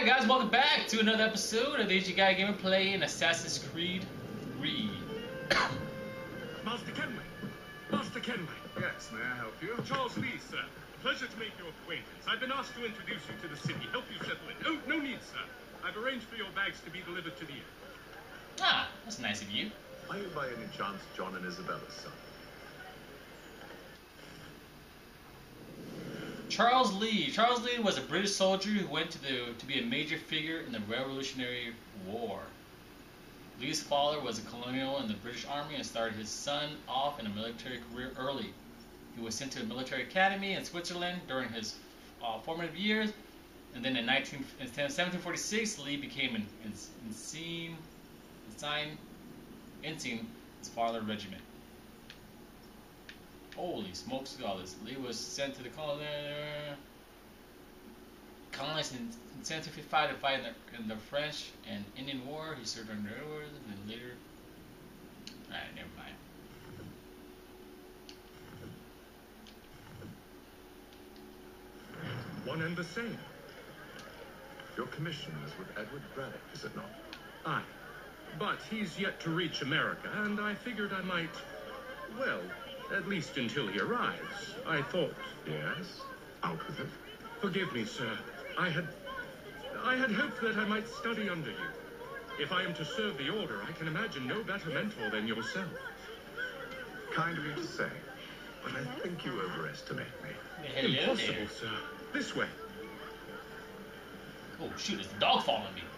guys, welcome back to another episode of the HG Guy Gamer playing Assassin's Creed 3. Master Kenway! Master Kenway! Yes, may I help you? Charles Lee, sir. Pleasure to make your acquaintance. I've been asked to introduce you to the city, help you settle in. Oh, no need, sir. I've arranged for your bags to be delivered to the inn. Ah, that's nice of you. Are you by any chance John and Isabella's son? Charles Lee. Charles Lee was a British soldier who went to be a major figure in the Revolutionary War. Lee's father was a colonel in the British Army and started his son off in a military career early. He was sent to a military academy in Switzerland during his formative years, and then in 1746, Lee became an ensign in his father's regiment. Holy smokes, all this. Lee was sent to the colonies in 1755 to fight in the French and Indian War. He served under Edward and then later... Alright, never mind. One and the same. Your commission is with Edward Braddock, is it not? Aye. But he's yet to reach America, and I figured I might... Well, at least until he arrives. I thought... Yes? Out with it. Forgive me, sir. I had hoped that I might study under you. If I am to serve the order, I can imagine no better mentor than yourself. Kind of you to say, but I think you overestimate me. Hello Impossible, there. sir. This way. Oh shoot, there's a dog following me.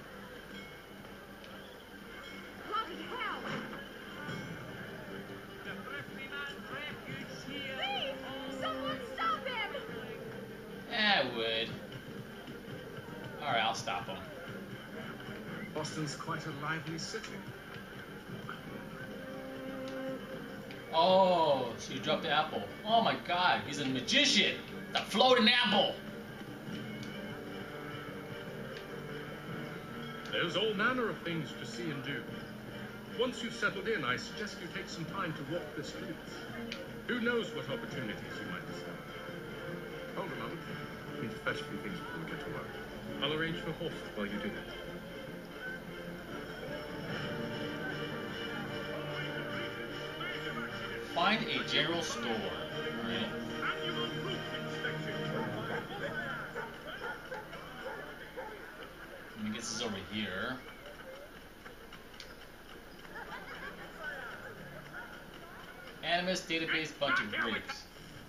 Bloody hell! Please! Someone stop him! Yeah, I would. Alright, I'll stop him. Boston's quite a lively city. Oh, so you dropped the apple. Oh my god, he's a magician! The floating apple! There's all manner of things to see and do. Once you've settled in, I suggest you take some time to walk the streets. Who knows what opportunities you might discover. Hold a moment. I need to fetch a few things before we get to work. I'll arrange for horses while you do that. Find a general store. Alright. Let me guess this is over here. Animus database bunch of grapes.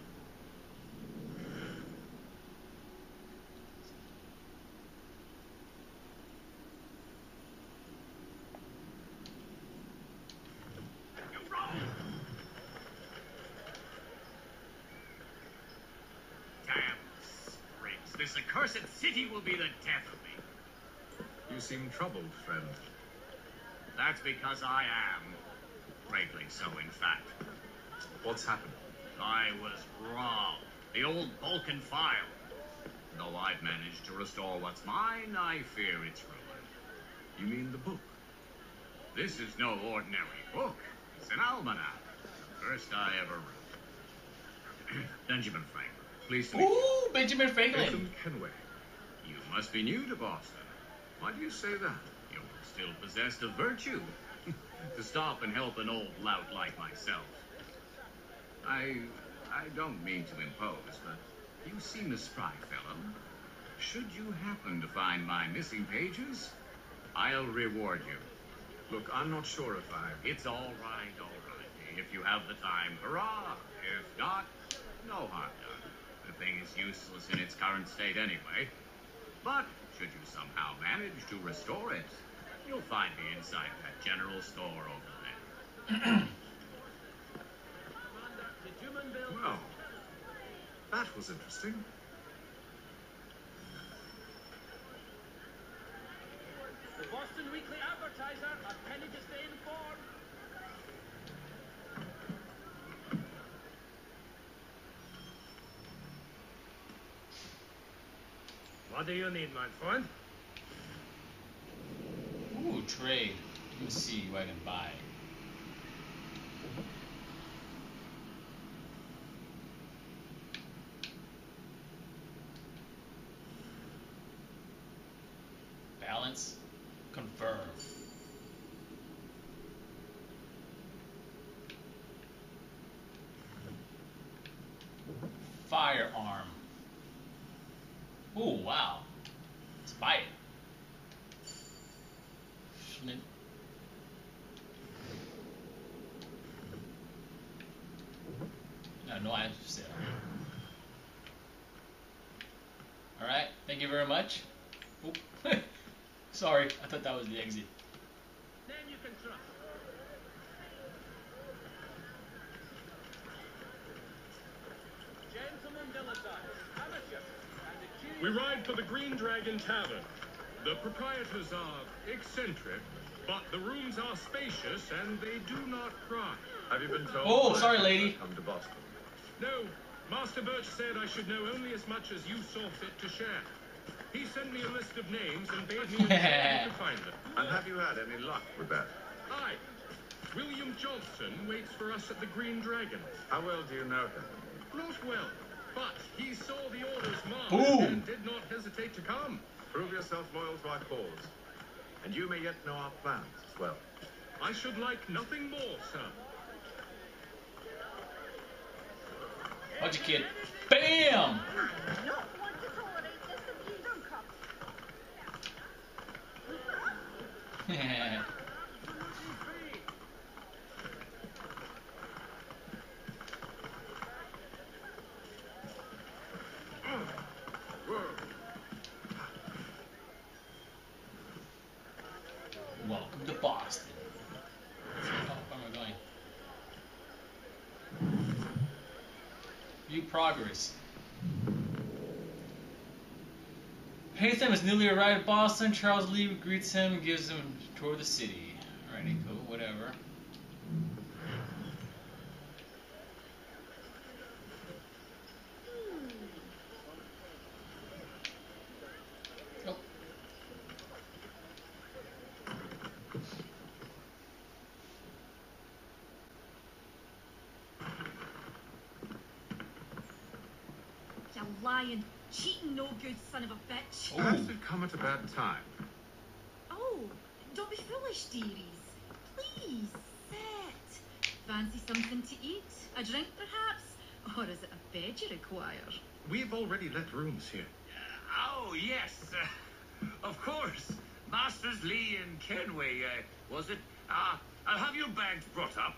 This accursed city will be the death of me. You seem troubled, friend. That's because I am. Greatly so, in fact. What's happened? I was wrong. The old Balkan file. Though I've managed to restore what's mine, I fear it's ruined. You mean the book? This is no ordinary book. It's an almanac. The first I ever wrote. Benjamin Franklin. Pleased to meet you. Ooh, Benjamin Franklin. Nathan Kenway. You must be new to Boston. Why do you say that? You're still possessed of virtue. To stop and help an old lout like myself. I don't mean to impose, but you seem a spry fellow. Should you happen to find my missing pages, I'll reward you. Look, I'm not sure if I... It's all right, all right. If you have the time, hurrah. If not, no harm done. The thing is useless in its current state anyway. But should you somehow manage to restore it, you'll find me inside that general store over there. Well, that was interesting. The Boston Weekly Advertiser, a penny to stay informed. What do you need, my friend? Ooh, trade. Let me see what I can buy. violence confirmed. Firearm. Oh wow. Let's buy it. Flint. No items for sale. Alright, thank you very much. Oop. Sorry, I thought that was the exit. Then you can trust. Gentlemen dilettantes, amateurs, and the Q. We ride for the Green Dragon Tavern. The proprietors are eccentric, but the rooms are spacious and they do not cry. Have you been told? Oh, why sorry, you lady. Come to Boston. No, Master Birch said I should know only as much as you saw fit to share. He sent me a list of names and bade me ensure you could find them. And have you had any luck with that? Aye. William Johnson waits for us at the Green Dragon. How well do you know him? Not well, but he saw the orders marked Boom. and did not hesitate to come. Prove yourself loyal to our cause. And you may yet know our plans as well. I should like nothing more, sir. Watch your kid. Bam! Not one to tolerate this abuser cup. Welcome to Boston. Oh, where am I going? View progress. Haytham has newly arrived at Boston. Charles Lee greets him and gives him a tour of the city. Alrighty, cool, whatever. Oh. You lying, cheating, no good son of a bitch. Perhaps we've come at a bad time. Oh, don't be foolish, dearies. Please, sit. Fancy something to eat? A drink, perhaps? Or is it a bed you require? We've already let rooms here. Oh, yes. Of course. Masters Lee and Kenway, was it? I'll have your bags brought up.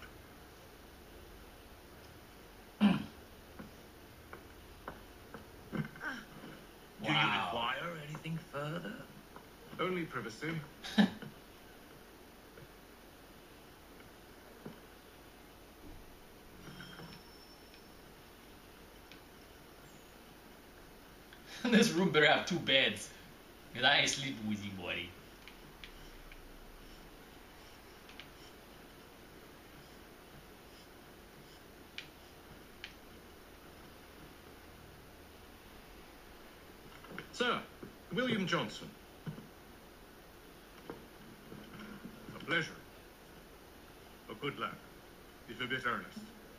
Do you Wow. require anything further? Only privacy. This room better have 2 beds. Cause I ain't sleeping with you, buddy. Sir, William Johnson. A pleasure. A good lad, if a bit earnest.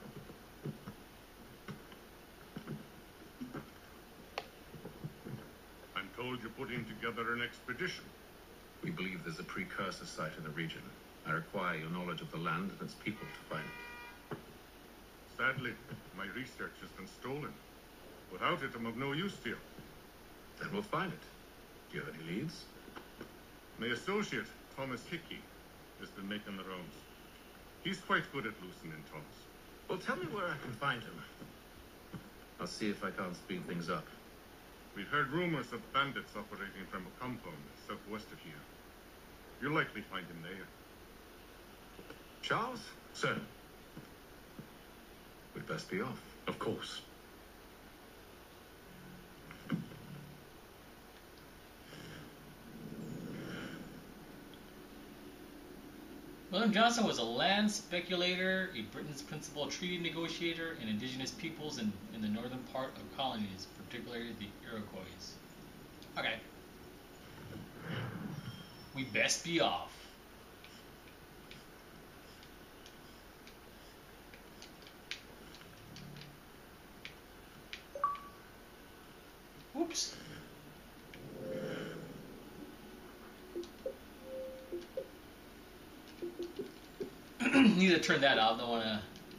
I'm told you're putting together an expedition. We believe there's a precursor site in the region. I require your knowledge of the land and its people to find it. Sadly, my research has been stolen. Without it, I'm of no use to you. Then we'll find it. Do you have any leads? My associate, Thomas Hickey, has been making the rounds. He's quite good at loosening tongues. Well, tell me where I can find him. I'll see if I can't speed things up. We've heard rumors of bandits operating from a compound southwest of here. You'll likely find him there. Charles? Sir. We'd best be off. Of course. William Johnson was a land speculator, a Britain's principal treaty negotiator, and indigenous peoples in the northern part of colonies, particularly the Iroquois. Okay. We best be off. Oops. Need to turn that off. Don't wanna.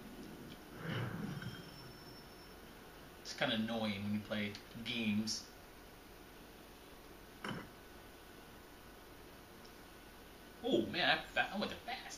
It's kind of annoying when you play games. Oh man, I went fast.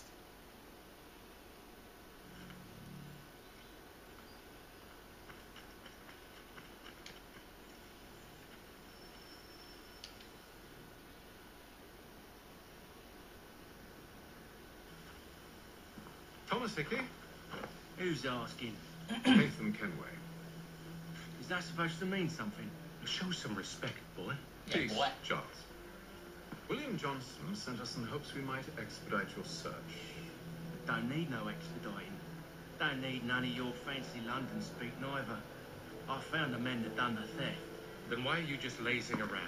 Thomas Hickley? Who's asking? Nathan Kenway. Is that supposed to mean something? Show some respect, boy. Yeah, Peace, boy. Charles. William Johnson sent us in hopes we might expedite your search. Don't need no expediting. Don't need none of your fancy London speak neither. I found the men that done the theft. Then why are you just lazing around?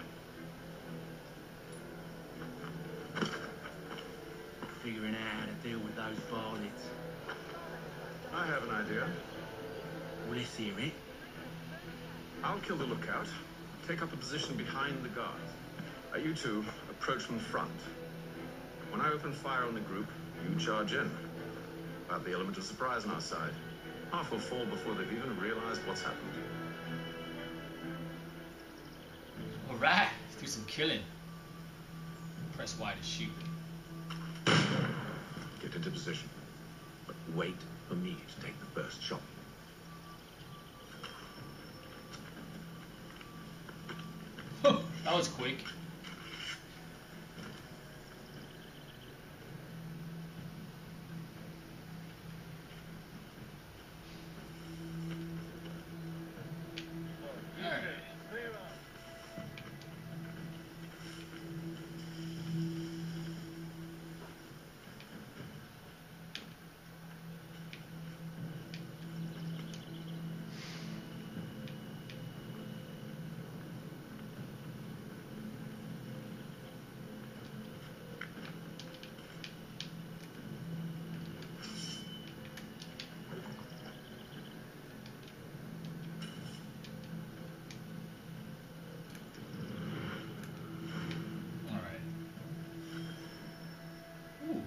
Figuring out how to deal with those varlets. I have an idea. Well, let's hear it. I'll kill the lookout, take up a position behind the guards. You two approach from the front. When I open fire on the group, you charge in. Have the element of surprise on our side. Half will fall before they've even realized what's happened. Alright, let's do some killing. Press Y to shoot. Get into position. But wait for me to take the first shot. That was quick. Alright. Alright. Ooh.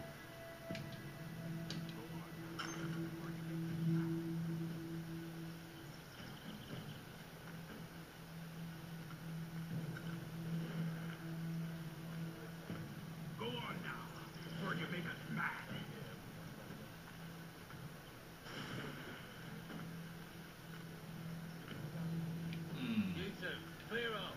Go on now, before you make us mad. Mm. You two, clear off.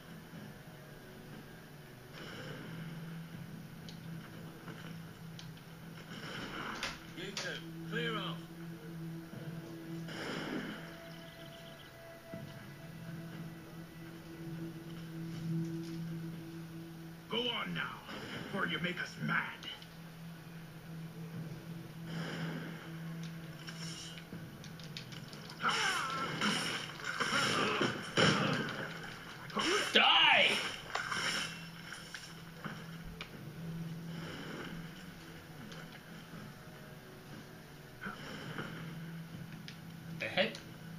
You two, clear off. Go on now, before you make us mad. Die! The heck?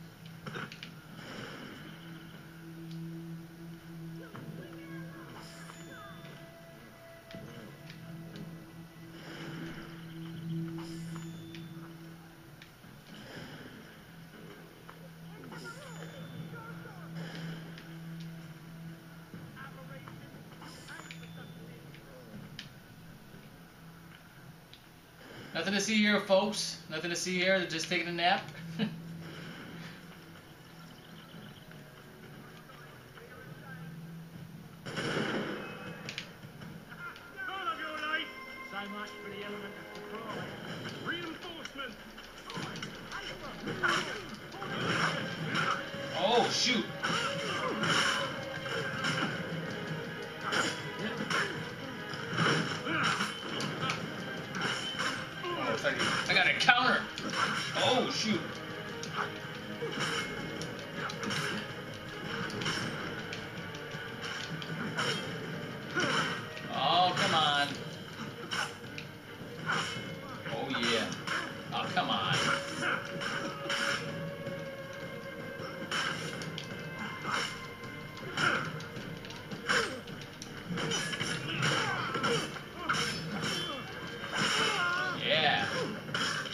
Nothing to see here, folks. Nothing to see here. They're just taking a nap. None of your life! So much for the element of surprise. Reinforcement! Oh, shoot. Oh, it's like I got a counter. Oh, shoot. Oh, come on. Oh, yeah. Oh, come on. Yeah.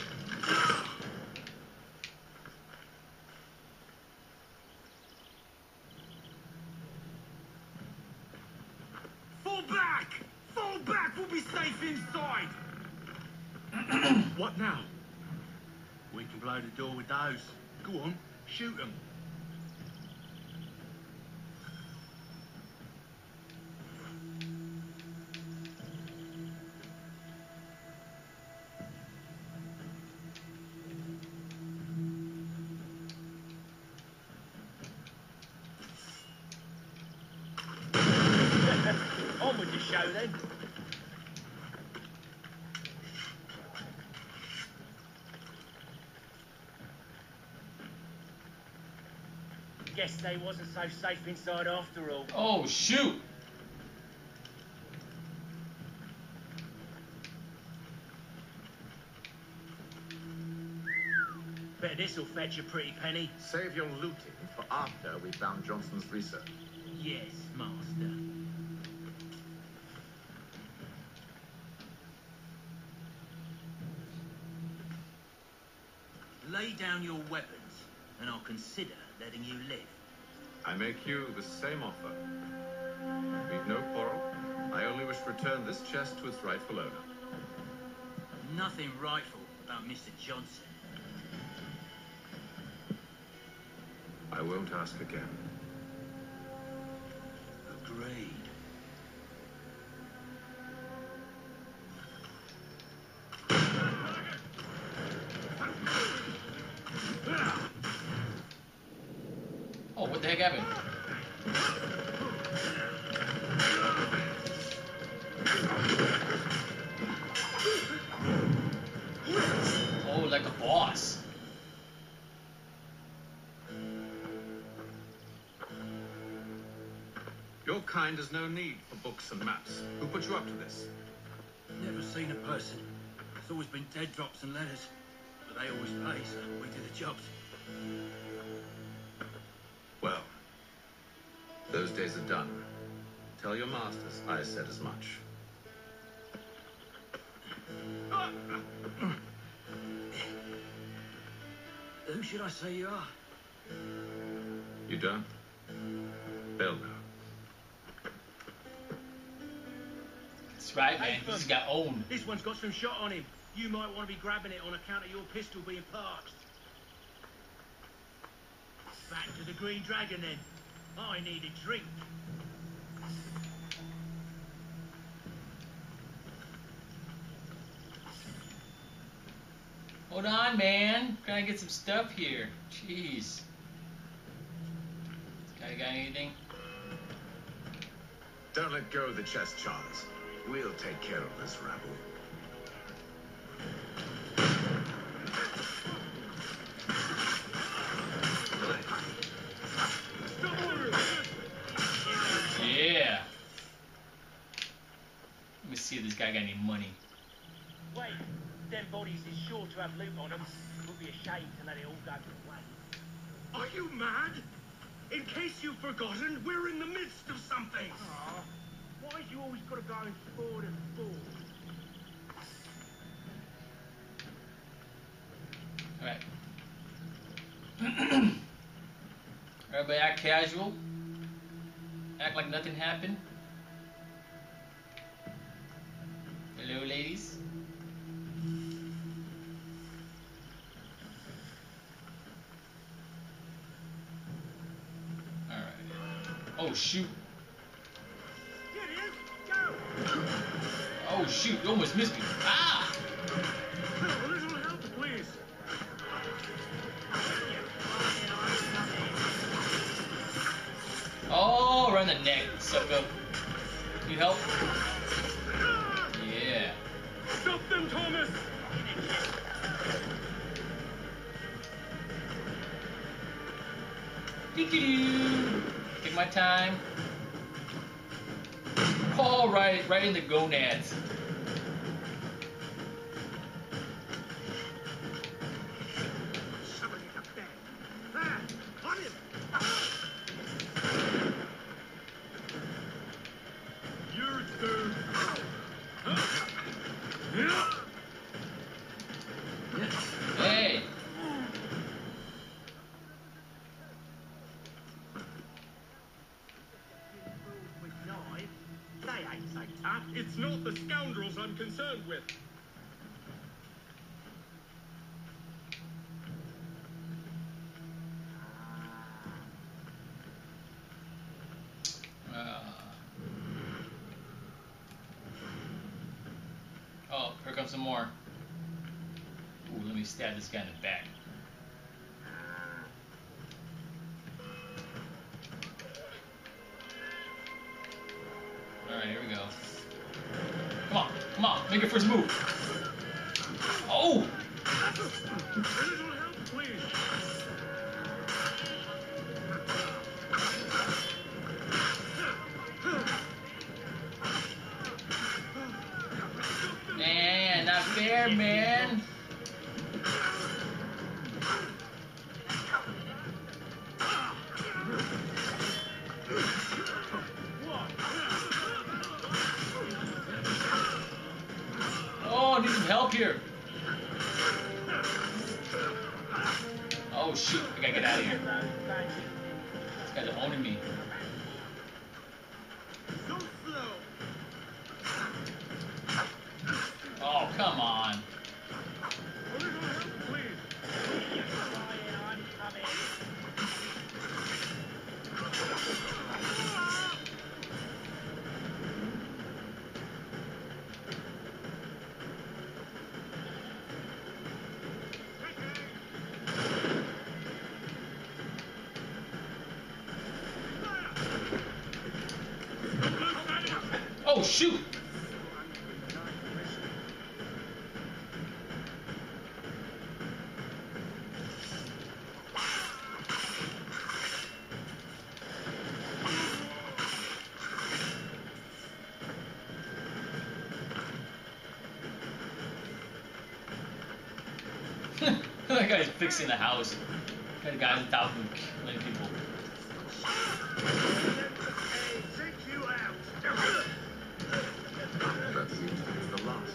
We'll be safe inside. What now? We can blow the door with those. Go on, shoot them. On with the show then. Guess they wasn't so safe inside after all. Oh, shoot! Bet this'll fetch a pretty penny. Save your looting for after we found Johnson's research. Yes, master. Lay down your weapons, and I'll consider letting you live. I make you the same offer. We've no quarrel. I only wish to return this chest to its rightful owner. Nothing rightful about Mr. Johnson. I won't ask again. Agreed. Oh, what the heck happened? Oh, like a boss. Your kind has no need for books and maps. Who put you up to this? Never seen a person. It's always been dead drops and letters. But they always pay, so we do the jobs. Well, those days are done. Tell your masters I said as much. Who should I say you are? You don't? They'll know. That's right, man. He just got owned. This one's got some shot on him. You might want to be grabbing it on account of your pistol being parked. Back to the Green Dragon then. I need a drink. Hold on, man. Trying to get some stuff here. Jeez. This guy got anything? Don't let go of the chest, Charles. We'll take care of this rabble. Yeah. Let me see if this guy got any money. Wait, them bodies is sure to have loot on them. Would be a shame to let it all go to waste. Are you mad? In case you've forgotten, we're in the midst of something. Aw, why you always got to go and spoil the sport? Alright. Everybody act casual. Act like nothing happened. Hello, ladies. Alright. Oh, shoot. Here it is. Go. Oh, shoot. You almost missed me. Ah! A little help, please. Oh, around the neck. Sucker. Need help? Yeah. Stop them, Thomas! Doo-doo-doo. Take my time. Oh, right in the gonads. Somebody up there. There! On him! You two! Hey! With knives, they ain't so tough. It's not the scoundrels I'm concerned with. Oh, here comes some more. Ooh, let me stab this guy in the back. Alright, here we go. Come on, make your first move. Oh! A little help, please. Man, not fair, man. Oh, I need some help here. Oh shoot, I gotta get out of here. This guy's owning me. So slow. Oh, come on. A little help, please. Oh shoot! That guy's fixing the house. That guy's on top of killing people. Take you out. That seems to be the last.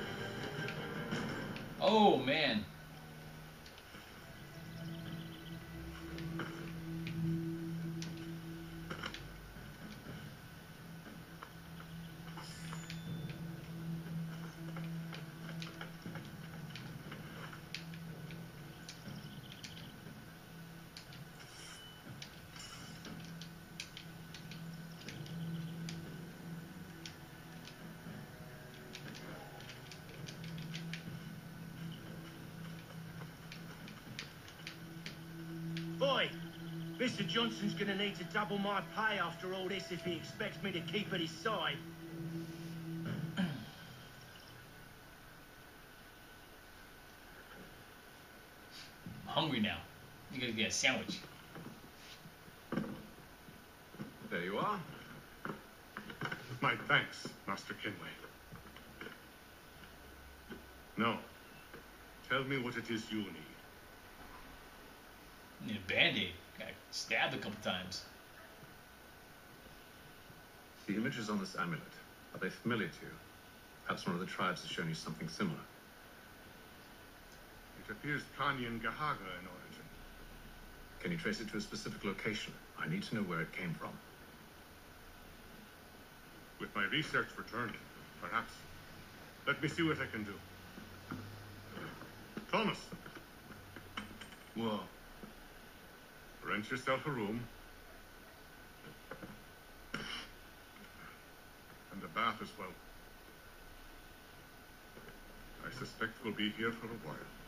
Oh man. Boy, Mr. Johnson's gonna need to double my pay after all this if he expects me to keep at his side. I'm hungry now. You gotta get a sandwich. There you are. My thanks, Master Kenway. No. Tell me what it is you need. Need a band-aid. Got stabbed a couple times. The images on this amulet, are they familiar to you? Perhaps one of the tribes has shown you something similar. It appears Kanyan Gahaga in origin. Can you trace it to a specific location? I need to know where it came from. With my research returned, perhaps. Let me see what I can do. Thomas, What? rent yourself a room. And a bath as well. I suspect we'll be here for a while.